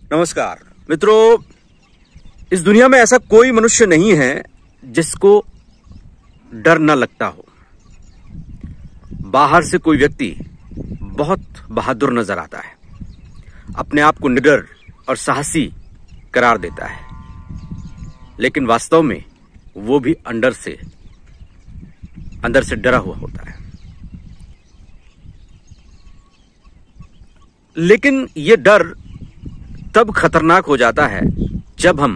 नमस्कार मित्रों, इस दुनिया में ऐसा कोई मनुष्य नहीं है जिसको डर न लगता हो। बाहर से कोई व्यक्ति बहुत बहादुर नजर आता है, अपने आप को निडर और साहसी करार देता है, लेकिन वास्तव में वो भी अंदर से डरा हुआ होता है। लेकिन ये डर तब खतरनाक हो जाता है जब हम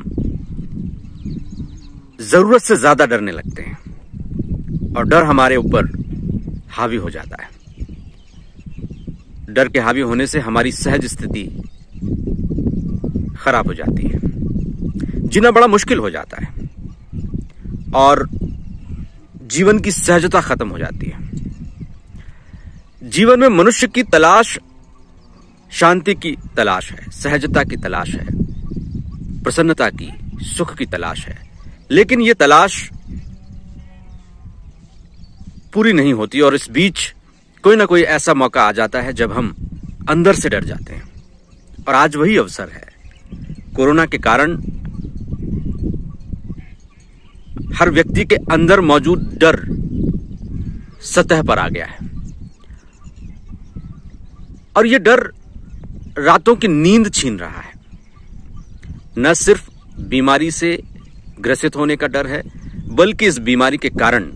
जरूरत से ज्यादा डरने लगते हैं और डर हमारे ऊपर हावी हो जाता है। डर के हावी होने से हमारी सहज स्थिति खराब हो जाती है, जीना बड़ा मुश्किल हो जाता है और जीवन की सहजता खत्म हो जाती है। जीवन में मनुष्य की तलाश शांति की तलाश है, सहजता की तलाश है, प्रसन्नता की, सुख की तलाश है, लेकिन ये तलाश पूरी नहीं होती और इस बीच कोई ना कोई ऐसा मौका आ जाता है जब हम अंदर से डर जाते हैं। और आज वही अवसर है। कोरोना के कारण हर व्यक्ति के अंदर मौजूद डर सतह पर आ गया है और यह डर रातों की नींद छीन रहा है। न सिर्फ बीमारी से ग्रसित होने का डर है, बल्कि इस बीमारी के कारण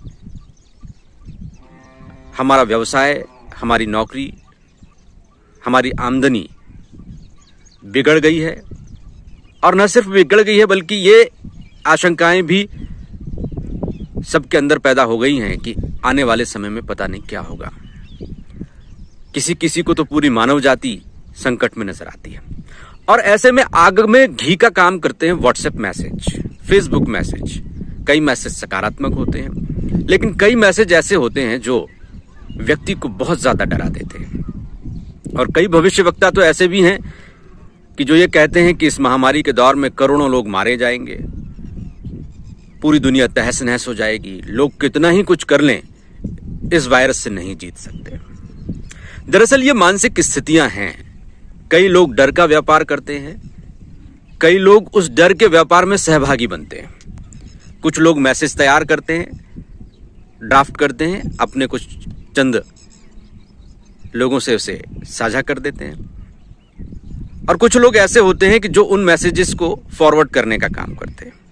हमारा व्यवसाय, हमारी नौकरी, हमारी आमदनी बिगड़ गई है। और न सिर्फ बिगड़ गई है बल्कि ये आशंकाएं भी सबके अंदर पैदा हो गई हैं कि आने वाले समय में पता नहीं क्या होगा। किसी किसी को तो पूरी मानव जाति संकट में नजर आती है। और ऐसे में आग में घी का काम करते हैं व्हाट्सएप मैसेज, फेसबुक मैसेज। कई मैसेज सकारात्मक होते हैं, लेकिन कई मैसेज ऐसे होते हैं जो व्यक्ति को बहुत ज्यादा डरा देते हैं। और कई भविष्यवक्ता तो ऐसे भी हैं कि जो ये कहते हैं कि इस महामारी के दौर में करोड़ों लोग मारे जाएंगे, पूरी दुनिया तहस नहस हो जाएगी, लोग कितना ही कुछ कर लें, इस वायरस से नहीं जीत सकते। दरअसल ये मानसिक स्थितियां हैं। कई लोग डर का व्यापार करते हैं, कई लोग उस डर के व्यापार में सहभागी बनते हैं। कुछ लोग मैसेज तैयार करते हैं, ड्राफ्ट करते हैं, अपने कुछ चंद लोगों से उसे साझा कर देते हैं। और कुछ लोग ऐसे होते हैं कि जो उन मैसेजेस को फॉरवर्ड करने का काम करते हैं।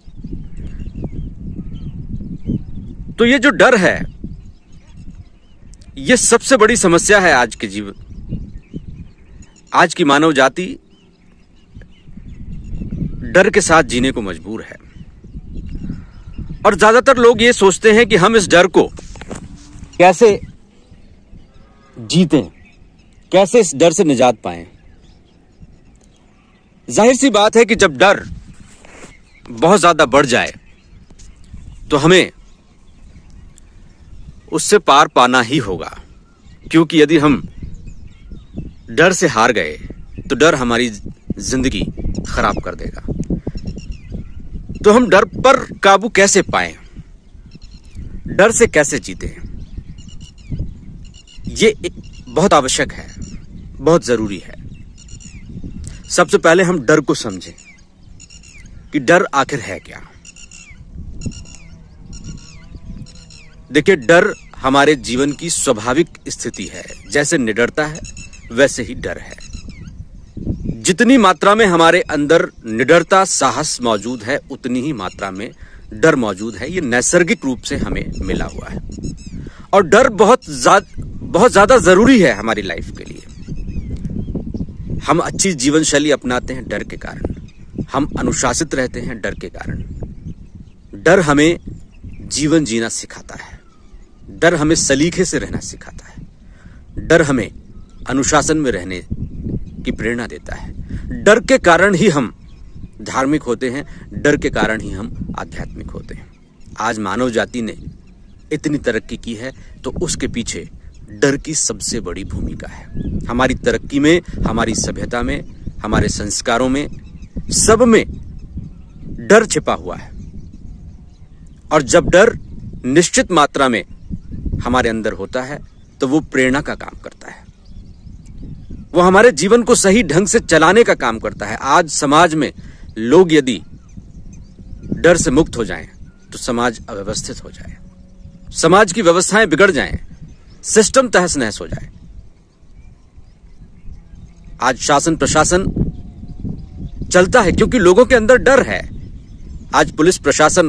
तो ये जो डर है, ये सबसे बड़ी समस्या है आज के जीवन। आज की मानव जाति डर के साथ जीने को मजबूर है और ज्यादातर लोग ये सोचते हैं कि हम इस डर को कैसे जीतें, कैसे इस डर से निजात पाएं। जाहिर सी बात है कि जब डर बहुत ज्यादा बढ़ जाए तो हमें उससे पार पाना ही होगा, क्योंकि यदि हम डर से हार गए तो डर हमारी जिंदगी खराब कर देगा। तो हम डर पर काबू कैसे पाएं, डर से कैसे जीतें, ये बहुत आवश्यक है, बहुत जरूरी है। सबसे पहले हम डर को समझें कि डर आखिर है क्या। देखिए, डर हमारे जीवन की स्वाभाविक स्थिति है। जैसे निडरता है वैसे ही डर है। जितनी मात्रा में हमारे अंदर निडरता, साहस मौजूद है, उतनी ही मात्रा में डर मौजूद है। ये नैसर्गिक रूप से हमें मिला हुआ है और डर बहुत ज्यादा जरूरी है हमारी लाइफ के लिए। हम अच्छी जीवन शैली अपनाते हैं डर के कारण, हम अनुशासित रहते हैं डर के कारण। डर हमें जीवन जीना सिखाता है, डर हमें सलीके से रहना सिखाता है, डर हमें अनुशासन में रहने की प्रेरणा देता है। डर के कारण ही हम धार्मिक होते हैं, डर के कारण ही हम आध्यात्मिक होते हैं। आज मानव जाति ने इतनी तरक्की की है तो उसके पीछे डर की सबसे बड़ी भूमिका है। हमारी तरक्की में, हमारी सभ्यता में, हमारे संस्कारों में, सब में डर छिपा हुआ है। और जब डर निश्चित मात्रा में हमारे अंदर होता है तो वो प्रेरणा का काम करता है। वो हमारे जीवन को सही ढंग से चलाने का काम करता है। आज समाज में लोग यदि डर से मुक्त हो जाएं तो समाज अव्यवस्थित हो जाए, समाज की व्यवस्थाएं बिगड़ जाएं, सिस्टम तहस नहस हो जाए। आज शासन प्रशासन चलता है क्योंकि लोगों के अंदर डर है। आज पुलिस प्रशासन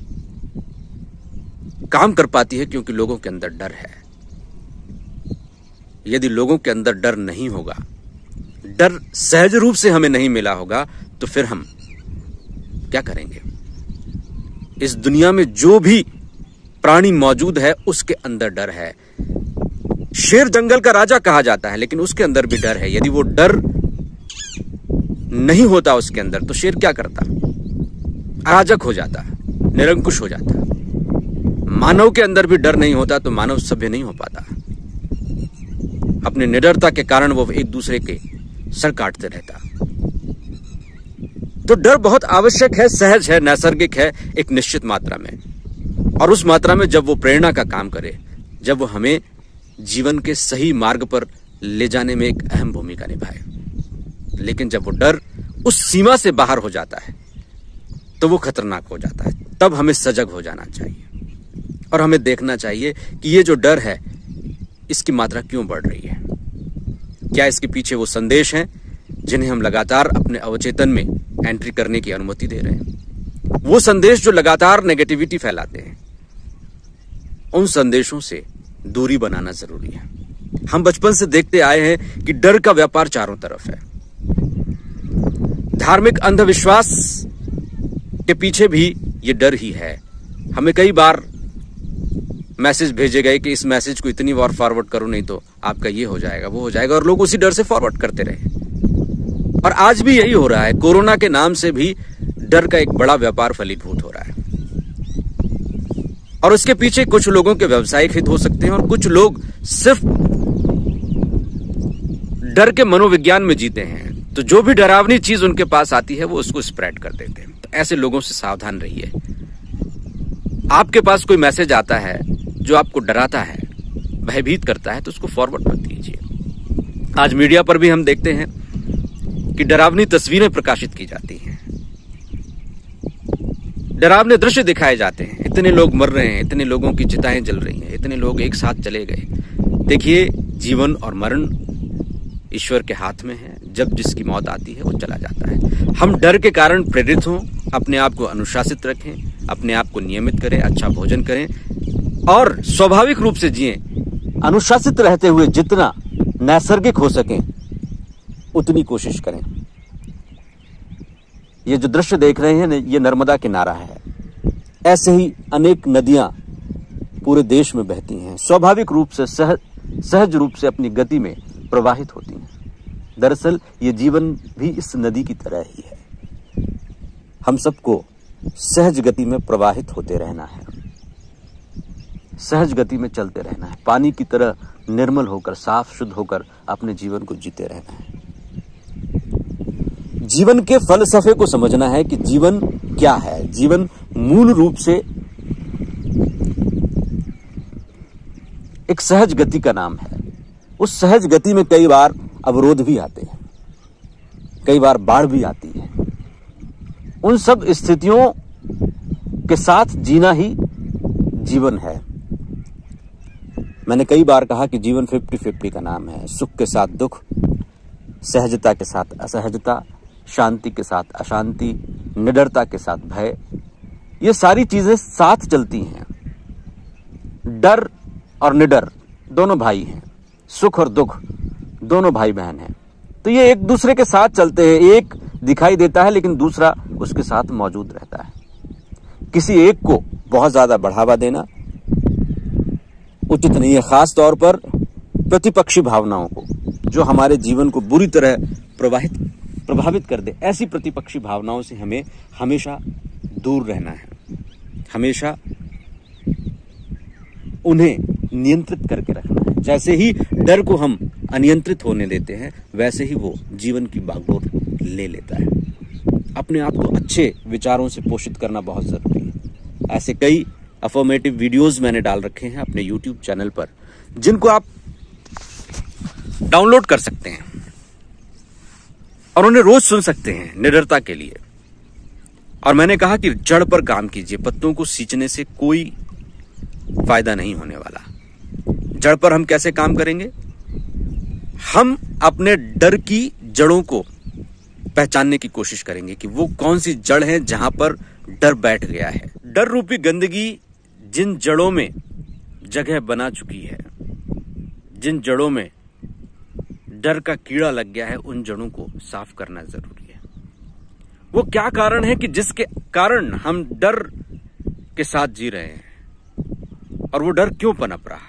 काम कर पाती है क्योंकि लोगों के अंदर डर है। यदि लोगों के अंदर डर नहीं होगा, डर सहज रूप से हमें नहीं मिला होगा, तो फिर हम क्या करेंगे? इस दुनिया में जो भी प्राणी मौजूद है उसके अंदर डर है। शेर जंगल का राजा कहा जाता है, लेकिन उसके अंदर भी डर है। यदि वो डर नहीं होता उसके अंदर तो शेर क्या करता? अराजक हो जाता, निरंकुश हो जाता। मानव के अंदर भी डर नहीं होता तो मानव सभ्य नहीं हो पाता। अपने निडरता के कारण वो एक दूसरे के सर काटते रहता। तो डर बहुत आवश्यक है, सहज है, नैसर्गिक है एक निश्चित मात्रा में, और उस मात्रा में जब वो प्रेरणा का काम करे, जब वो हमें जीवन के सही मार्ग पर ले जाने में एक अहम भूमिका निभाए। लेकिन जब वो डर उस सीमा से बाहर हो जाता है तो वो खतरनाक हो जाता है। तब हमें सजग हो जाना चाहिए और हमें देखना चाहिए कि ये जो डर है इसकी मात्रा क्यों बढ़ रही है। क्या इसके पीछे वो संदेश हैं जिन्हें हम लगातार अपने अवचेतन में एंट्री करने की अनुमति दे रहे हैं? वो संदेश जो लगातार नेगेटिविटी फैलाते हैं, उन संदेशों से दूरी बनाना जरूरी है। हम बचपन से देखते आए हैं कि डर का व्यापार चारों तरफ है। धार्मिक अंधविश्वास के पीछे भी ये डर ही है। हमें कई बार मैसेज भेजे गए कि इस मैसेज को इतनी बार फॉरवर्ड करो नहीं तो आपका ये हो जाएगा, वो हो जाएगा, और लोग उसी डर से फॉरवर्ड करते रहे। और आज भी यही हो रहा है। कोरोना के नाम से भी डर का एक बड़ा व्यापार फलीभूत हो रहा है, और उसके पीछे कुछ लोगों के व्यावसायिक हित हो सकते हैं और कुछ लोग सिर्फ डर के मनोविज्ञान में जीते हैं। तो जो भी डरावनी चीज उनके पास आती है वो उसको स्प्रेड कर देते हैं। तो ऐसे लोगों से सावधान रहिए। आपके पास कोई मैसेज आता है जो आपको डराता है, भयभीत करता है, तो उसको फॉरवर्ड मत कीजिए। आज मीडिया पर भी हम देखते हैं कि डरावनी तस्वीरें प्रकाशित की जाती हैं, डरावने दृश्य दिखाए जाते हैं। इतने लोग मर रहे हैं, इतने लोगों की चिताएं जल रही हैं, इतने लोग एक साथ चले गए। देखिए, जीवन और मरण ईश्वर के हाथ में है। जब जिसकी मौत आती है वो चला जाता है। हम डर के कारण प्रेरित हों, अपने आप को अनुशासित रखें, अपने आप को नियमित करें, अच्छा भोजन करें और स्वाभाविक रूप से जिएं। अनुशासित रहते हुए जितना नैसर्गिक हो सके उतनी कोशिश करें। ये जो दृश्य देख रहे हैं ये नर्मदा किनारा है। ऐसे ही अनेक नदियां पूरे देश में बहती हैं, स्वाभाविक रूप से सहज रूप से अपनी गति में प्रवाहित होती हैं। दरअसल ये जीवन भी इस नदी की तरह ही है। हम सबको सहज गति में प्रवाहित होते रहना है, सहज गति में चलते रहना है, पानी की तरह निर्मल होकर, साफ शुद्ध होकर अपने जीवन को जीते रहना है। जीवन के फलसफे को समझना है कि जीवन क्या है। जीवन मूल रूप से एक सहज गति का नाम है। उस सहज गति में कई बार अवरोध भी आते हैं, कई बार बाढ़ भी आती है। उन सब स्थितियों के साथ जीना ही जीवन है। मैंने कई बार कहा कि जीवन 50-50 का नाम है। सुख के साथ दुख, सहजता के साथ असहजता, शांति के साथ अशांति, निडरता के साथ भय, ये सारी चीजें साथ चलती हैं। डर और निडर दोनों भाई हैं, सुख और दुख दोनों भाई बहन हैं। तो ये एक दूसरे के साथ चलते हैं। एक दिखाई देता है लेकिन दूसरा उसके साथ मौजूद रहता है। किसी एक को बहुत ज्यादा बढ़ावा देना उचित नहीं है, खास तौर पर प्रतिपक्षी भावनाओं को, जो हमारे जीवन को बुरी तरह प्रभावित कर दे। ऐसी प्रतिपक्षी भावनाओं से हमें हमेशा दूर रहना है, हमेशा उन्हें नियंत्रित करके रखना है। जैसे ही डर को हम अनियंत्रित होने देते हैं वैसे ही वो जीवन की बागडोर ले लेता है। अपने आप को अच्छे विचारों से पोषित करना बहुत जरूरी है। ऐसे कई अफर्मेटिव वीडियोस मैंने डाल रखे हैं अपने YouTube चैनल पर, जिनको आप डाउनलोड कर सकते हैं। और उन्हें रोज सुन सकते हैं निडरता के लिए। और मैंने कहा कि जड़ पर काम कीजिए, पत्तों को सींचने से कोई फायदा नहीं होने वाला। जड़ पर हम कैसे काम करेंगे? हम अपने डर की जड़ों को पहचानने की कोशिश करेंगे कि वो कौन सी जड़ है जहां पर डर बैठ गया है। डर रूपी गंदगी जिन जड़ों में जगह बना चुकी है, जिन जड़ों में डर का कीड़ा लग गया है, उन जड़ों को साफ करना जरूरी है। वो क्या कारण है कि जिसके कारण हम डर के साथ जी रहे हैं, और वो डर क्यों पनप रहा है?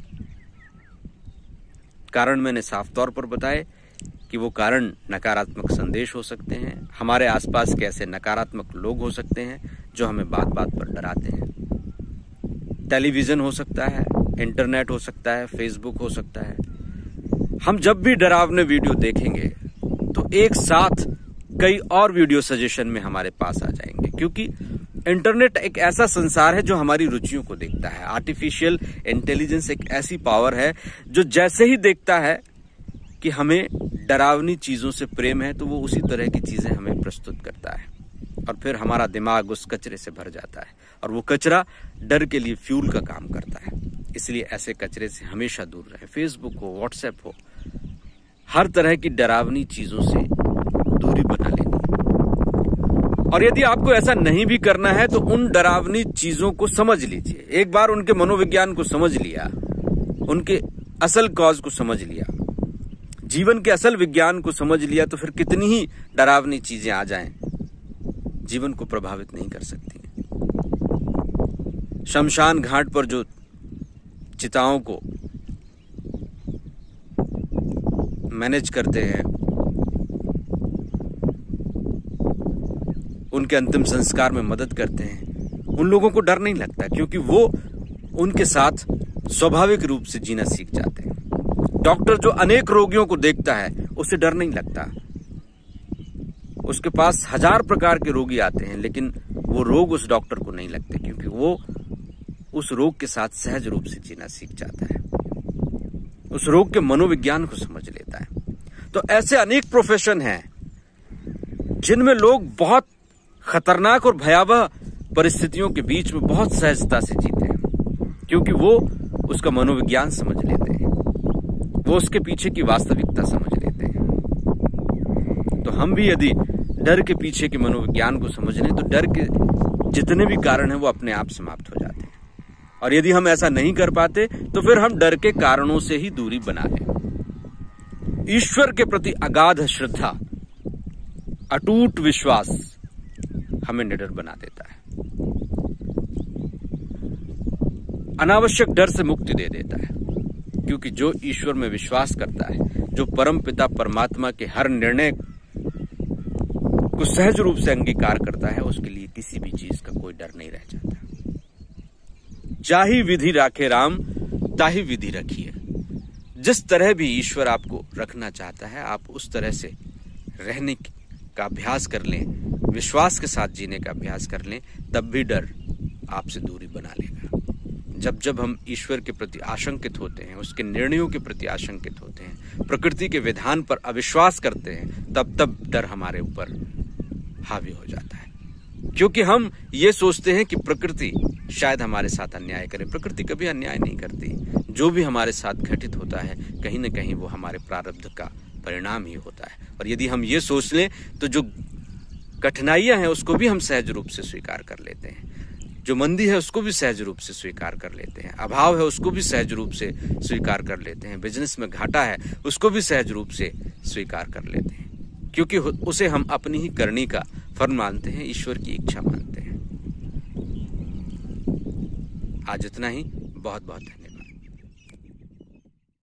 कारण मैंने साफ तौर पर बताए कि वो कारण नकारात्मक संदेश हो सकते हैं, हमारे आसपास के ऐसे नकारात्मक लोग हो सकते हैं जो हमें बात बात पर डराते हैं। टेलीविजन हो सकता है, इंटरनेट हो सकता है, फेसबुक हो सकता है। हम जब भी डरावने वीडियो देखेंगे तो एक साथ कई और वीडियो सजेशन में हमारे पास आ जाएंगे, क्योंकि इंटरनेट एक ऐसा संसार है जो हमारी रुचियों को देखता है। आर्टिफिशियल इंटेलिजेंस एक ऐसी पावर है जो जैसे ही देखता है कि हमें डरावनी चीजों से प्रेम है, तो वो उसी तरह की चीजें हमें प्रस्तुत करता है, और फिर हमारा दिमाग उस कचरे से भर जाता है, और वो कचरा डर के लिए फ्यूल का काम करता है। इसलिए ऐसे कचरे से हमेशा दूर रहें। फेसबुक हो, व्हाट्सएप हो, हर तरह की डरावनी चीजों से दूरी बना लेनी। और यदि आपको ऐसा नहीं भी करना है तो उन डरावनी चीजों को समझ लीजिए। एक बार उनके मनोविज्ञान को समझ लिया, उनके असल कॉज को समझ लिया, जीवन के असल विज्ञान को समझ लिया, तो फिर कितनी ही डरावनी चीजें आ जाएं, जीवन को प्रभावित नहीं कर सकती। शमशान घाट पर जो चिताओं को मैनेज करते हैं, उनके अंतिम संस्कार में मदद करते हैं, उन लोगों को डर नहीं लगता, क्योंकि वो उनके साथ स्वाभाविक रूप से जीना सीख जाते हैं। डॉक्टर जो अनेक रोगियों को देखता है, उसे डर नहीं लगता। उसके पास 1000 प्रकार के रोगी आते हैं, लेकिन वो रोग उस डॉक्टर को नहीं लगते, क्योंकि वो उस रोग के साथ सहज रूप से जीना सीख जाता है, उस रोग के मनोविज्ञान को समझ लेता है। तो ऐसे अनेक प्रोफेशन हैं जिनमें लोग बहुत खतरनाक और भयावह परिस्थितियों के बीच में बहुत सहजता से जीते हैं, क्योंकि वो उसका मनोविज्ञान समझ लेते हैं, वो उसके पीछे की वास्तविकता समझ लेते हैं। तो हम भी यदि डर के पीछे के मनोविज्ञान को समझ लें तो डर के जितने भी कारण हैं वो अपने आप समाप्त हो जाते हैं। और यदि हम ऐसा नहीं कर पाते तो फिर हम डर के कारणों से ही दूरी बना लें। ईश्वर के प्रति अगाध श्रद्धा, अटूट विश्वास हमें निडर बना देता है, अनावश्यक डर से मुक्ति दे देता है, क्योंकि जो ईश्वर में विश्वास करता है, जो परम पिता परमात्मा के हर निर्णय को सहज रूप से अंगीकार करता है, उसके लिए किसी भी चीज का कोई डर नहीं रह जाता। जाहि विधि राखे राम ताहि विधि रखिए। जिस तरह भी ईश्वर आपको रखना चाहता है, आप उस तरह से रहने का अभ्यास कर लें, विश्वास के साथ जीने का अभ्यास कर लें, तब भी डर आपसे दूरी बना लेगा। जब जब हम ईश्वर के प्रति आशंकित होते हैं, उसके निर्णयों के प्रति आशंकित होते हैं, प्रकृति के विधान पर अविश्वास करते हैं, तब तब डर हमारे ऊपर हावी हो जाता है, क्योंकि हम ये सोचते हैं कि प्रकृति शायद हमारे साथ अन्याय करे। प्रकृति कभी अन्याय नहीं करती। जो भी हमारे साथ घटित होता है, कहीं न कहीं वो हमारे प्रारब्ध का परिणाम ही होता है। और यदि हम ये सोच लें तो जो कठिनाइयां हैं उसको भी हम सहज रूप से स्वीकार कर लेते हैं, जो मंदी है उसको भी सहज रूप से स्वीकार कर लेते हैं, अभाव है उसको भी सहज रूप से स्वीकार कर लेते हैं, बिजनेस में घाटा है उसको भी सहज रूप से स्वीकार कर लेते हैं, क्योंकि उसे हम अपनी ही करनी का फल मानते हैं, ईश्वर की इच्छा मानते हैं। आज इतना ही। बहुत बहुत धन्यवाद।